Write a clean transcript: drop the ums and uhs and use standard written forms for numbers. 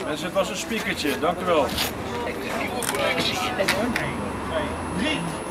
Mensen, het was een spiekertje. Dank u wel. De nieuwe collectie. 3.